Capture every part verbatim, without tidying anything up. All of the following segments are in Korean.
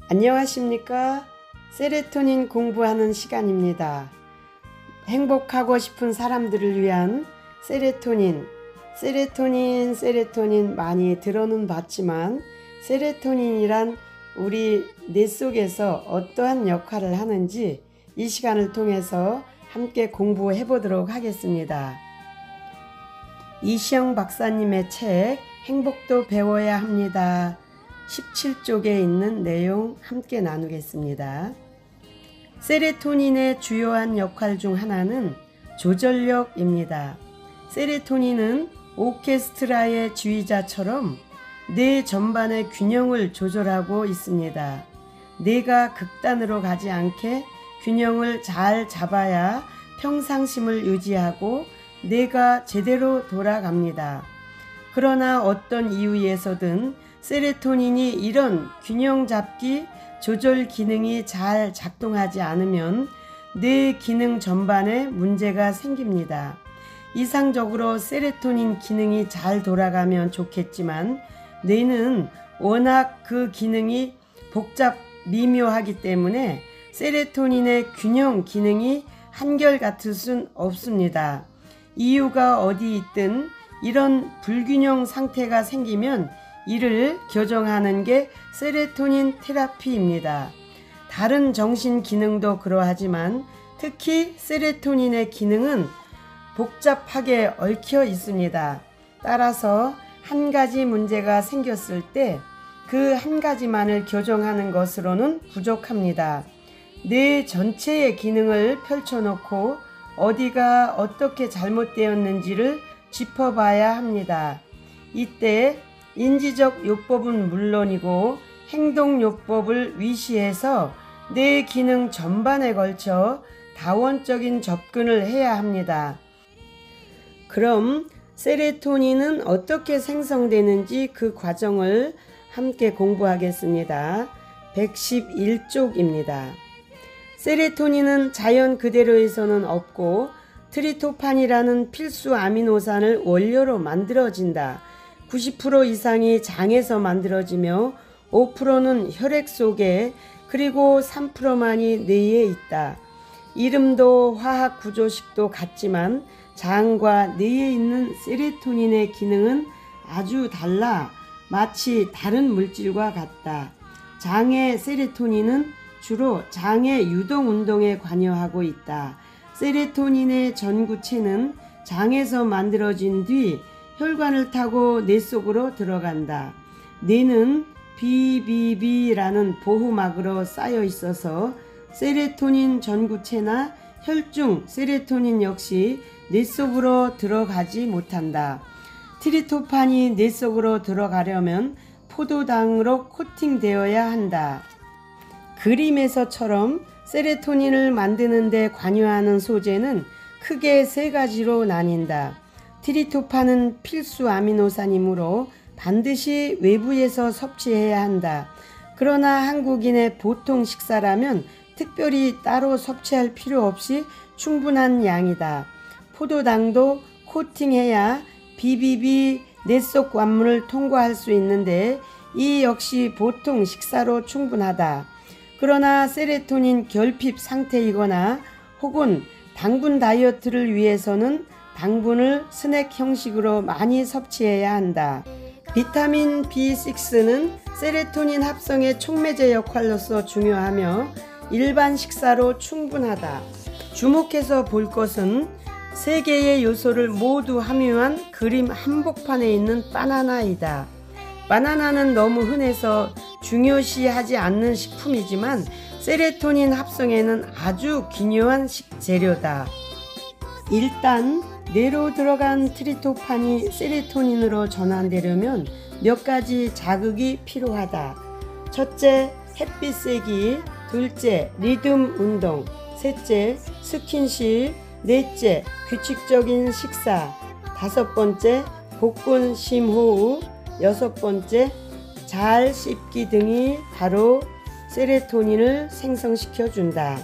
안녕하십니까? 세로토닌 공부하는 시간입니다. 행복하고 싶은 사람들을 위한 세로토닌, 세로토닌, 세로토닌 많이 들어는 봤지만 세로토닌이란 우리 뇌 속에서 어떠한 역할을 하는지 이 시간을 통해서 함께 공부해 보도록 하겠습니다. 이시영 박사님의 책 행복도 배워야 합니다. 십칠 쪽에 있는 내용 함께 나누겠습니다. 세로토닌의 주요한 역할 중 하나는 조절력입니다. 세로토닌은 오케스트라의 지휘자처럼 뇌 전반의 균형을 조절하고 있습니다. 뇌가 극단으로 가지 않게 균형을 잘 잡아야 평상심을 유지하고 뇌가 제대로 돌아갑니다. 그러나 어떤 이유에서든 세로토닌이 이런 균형 잡기 조절 기능이 잘 작동하지 않으면 뇌 기능 전반에 문제가 생깁니다. 이상적으로 세로토닌 기능이 잘 돌아가면 좋겠지만 뇌는 워낙 그 기능이 복잡 미묘하기 때문에 세로토닌의 균형 기능이 한결같을 순 없습니다. 이유가 어디 있든 이런 불균형 상태가 생기면 이를 교정하는 게 세로토닌 테라피입니다. 다른 정신 기능도 그러하지만 특히 세로토닌의 기능은 복잡하게 얽혀 있습니다. 따라서 한 가지 문제가 생겼을 때 그 한 가지만을 교정하는 것으로는 부족합니다. 뇌 전체의 기능을 펼쳐놓고 어디가 어떻게 잘못되었는지를 짚어봐야 합니다. 이때 인지적 요법은 물론이고 행동요법을 위시해서 뇌 기능 전반에 걸쳐 다원적인 접근을 해야 합니다. 그럼 세로토닌은 어떻게 생성되는지 그 과정을 함께 공부하겠습니다. 백십일 쪽입니다. 세로토닌은 자연 그대로에서는 없고 트리토판이라는 필수 아미노산을 원료로 만들어진다. 구십 퍼센트 이상이 장에서 만들어지며 오 퍼센트는 혈액 속에 그리고 삼 퍼센트만이 뇌에 있다. 이름도 화학 구조식도 같지만 장과 뇌에 있는 세로토닌의 기능은 아주 달라 마치 다른 물질과 같다. 장의 세로토닌은 주로 장의 유동 운동에 관여하고 있다. 세로토닌의 전구체는 장에서 만들어진 뒤 혈관을 타고 뇌 속으로 들어간다. 뇌는 비비비라는 보호막으로 쌓여 있어서 세로토닌 전구체나 혈중 세로토닌 역시 뇌 속으로 들어가지 못한다. 트리토판이 뇌 속으로 들어가려면 포도당으로 코팅되어야 한다. 그림에서처럼 세로토닌을 만드는 데 관여하는 소재는 크게 세 가지로 나뉜다. 트리토판은 필수 아미노산이므로 반드시 외부에서 섭취해야 한다. 그러나 한국인의 보통 식사라면 특별히 따로 섭취할 필요 없이 충분한 양이다. 포도당도 코팅해야 비비비 뇌 속 관문을 통과할 수 있는데 이 역시 보통 식사로 충분하다. 그러나 세로토닌 결핍 상태이거나 혹은 당분 다이어트를 위해서는 당분을 스낵 형식으로 많이 섭취해야 한다. 비타민 비 식스는 세로토닌 합성의 촉매제 역할로서 중요하며 일반 식사로 충분하다. 주목해서 볼 것은 세 개의 요소를 모두 함유한 그림 한복판에 있는 바나나이다. 바나나는 너무 흔해서 중요시하지 않는 식품이지만 세로토닌 합성에는 아주 기묘한 식재료다. 일단 뇌로 들어간 트리토판이 세로토닌으로 전환되려면 몇 가지 자극이 필요하다. 첫째, 햇빛 쐬기, 둘째, 리듬 운동, 셋째, 스킨십, 넷째, 규칙적인 식사, 다섯 번째, 복근 심호흡, 여섯 번째, 잘 씹기 등이 바로 세로토닌을 생성시켜 준다.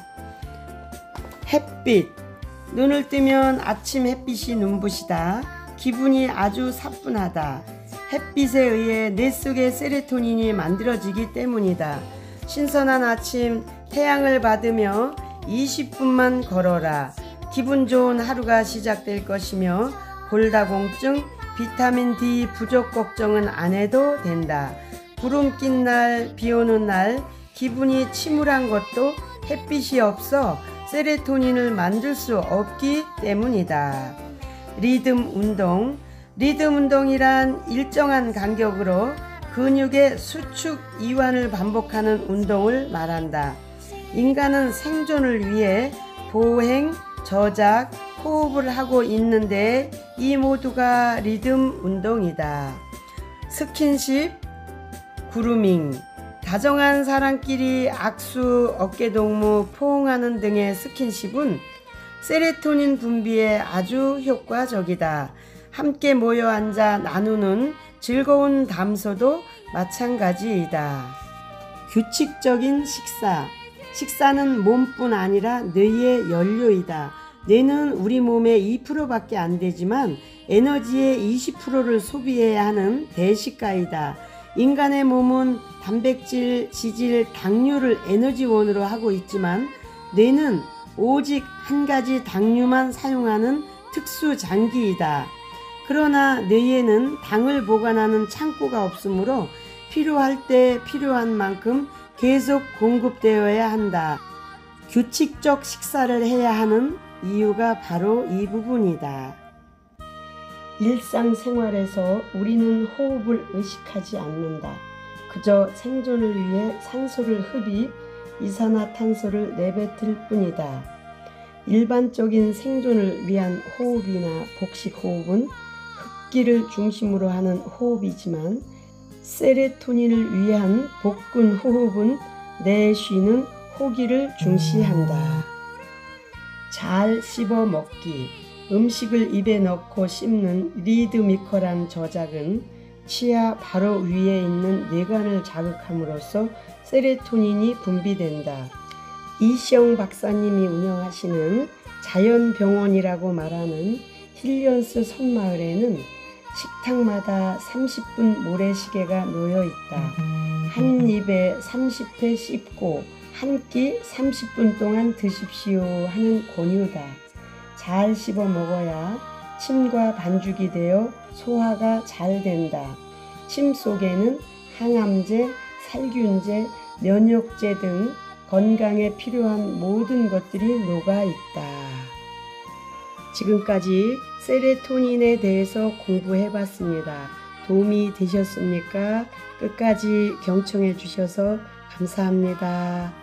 햇빛, 눈을 뜨면 아침 햇빛이 눈부시다. 기분이 아주 사뿐하다. 햇빛에 의해 뇌 속의 세로토닌이 만들어지기 때문이다. 신선한 아침 태양을 받으며 이십 분만 걸어라. 기분 좋은 하루가 시작될 것이며 골다공증, 비타민 디 부족 걱정은 안 해도 된다. 구름 낀 날, 비 오는 날 기분이 침울한 것도 햇빛이 없어 세로토닌을 만들 수 없기 때문이다. 리듬 운동. 리듬 운동이란 일정한 간격으로 근육의 수축, 이완을 반복하는 운동을 말한다. 인간은 생존을 위해 보행, 저작, 호흡을 하고 있는데 이 모두가 리듬 운동이다. 스킨십, 그루밍. 다정한 사람끼리 악수, 어깨동무, 포옹하는 등의 스킨십은 세로토닌 분비에 아주 효과적이다. 함께 모여 앉아 나누는 즐거운 담소도 마찬가지이다. 규칙적인 식사. 식사는 몸뿐 아니라 뇌의 연료이다. 뇌는 우리 몸의 이 퍼센트밖에 안 되지만 에너지의 이십 퍼센트를 소비해야 하는 대식가이다. 인간의 몸은 단백질, 지질, 당류를 에너지원으로 하고 있지만 뇌는 오직 한 가지 당류만 사용하는 특수 장기이다. 그러나 뇌에는 당을 보관하는 창고가 없으므로 필요할 때 필요한 만큼 계속 공급되어야 한다. 규칙적 식사를 해야 하는 이유가 바로 이 부분이다. 일상생활에서 우리는 호흡을 의식하지 않는다. 그저 생존을 위해 산소를 흡입, 이산화탄소를 내뱉을 뿐이다. 일반적인 생존을 위한 호흡이나 복식호흡은 흡기를 중심으로 하는 호흡이지만 세로토닌을 위한 복근 호흡은 내쉬는 호기를 중시한다. 잘 씹어 먹기. 음식을 입에 넣고 씹는 리드미컬한 저작은 치아 바로 위에 있는 뇌관을 자극함으로써 세로토닌이 분비된다. 이시영 박사님이 운영하시는 자연병원이라고 말하는 힐리언스 섬마을에는 식탁마다 삼십 분 모래시계가 놓여 있다. 한 입에 삼십 회 씹고 한 끼 삼십 분 동안 드십시오 하는 권유다. 잘 씹어 먹어야 침과 반죽이 되어 소화가 잘 된다. 침 속에는 항암제, 살균제, 면역제 등 건강에 필요한 모든 것들이 녹아 있다. 지금까지 세로토닌에 대해서 공부해 봤습니다. 도움이 되셨습니까? 끝까지 경청해 주셔서 감사합니다.